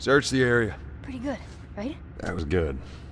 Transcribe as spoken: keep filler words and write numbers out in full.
Search the area. Pretty good, right? That was good.